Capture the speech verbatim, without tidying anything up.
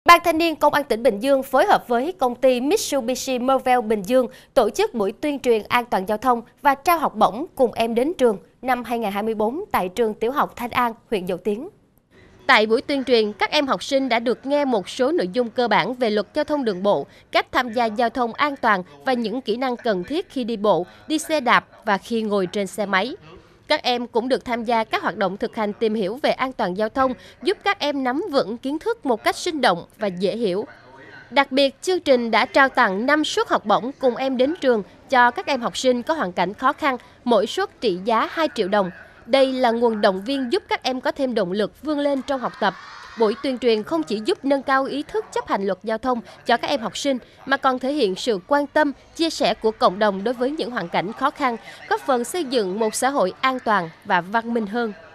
Ban Thanh niên Công an tỉnh Bình Dương phối hợp với công ty Mitsubishi Marvel Bình Dương tổ chức buổi tuyên truyền an toàn giao thông và trao học bổng Cùng em đến trường năm hai nghìn không trăm hai mươi tư tại trường tiểu học Thanh An, huyện Dầu Tiếng. Tại buổi tuyên truyền, các em học sinh đã được nghe một số nội dung cơ bản về luật giao thông đường bộ, cách tham gia giao thông an toàn và những kỹ năng cần thiết khi đi bộ, đi xe đạp và khi ngồi trên xe máy. Các em cũng được tham gia các hoạt động thực hành tìm hiểu về an toàn giao thông, giúp các em nắm vững kiến thức một cách sinh động và dễ hiểu. Đặc biệt, chương trình đã trao tặng năm suất học bổng Cùng em đến trường cho các em học sinh có hoàn cảnh khó khăn, mỗi suất trị giá hai triệu đồng. Đây là nguồn động viên giúp các em có thêm động lực vươn lên trong học tập. Buổi tuyên truyền không chỉ giúp nâng cao ý thức chấp hành luật giao thông cho các em học sinh, mà còn thể hiện sự quan tâm, chia sẻ của cộng đồng đối với những hoàn cảnh khó khăn, góp phần xây dựng một xã hội an toàn và văn minh hơn.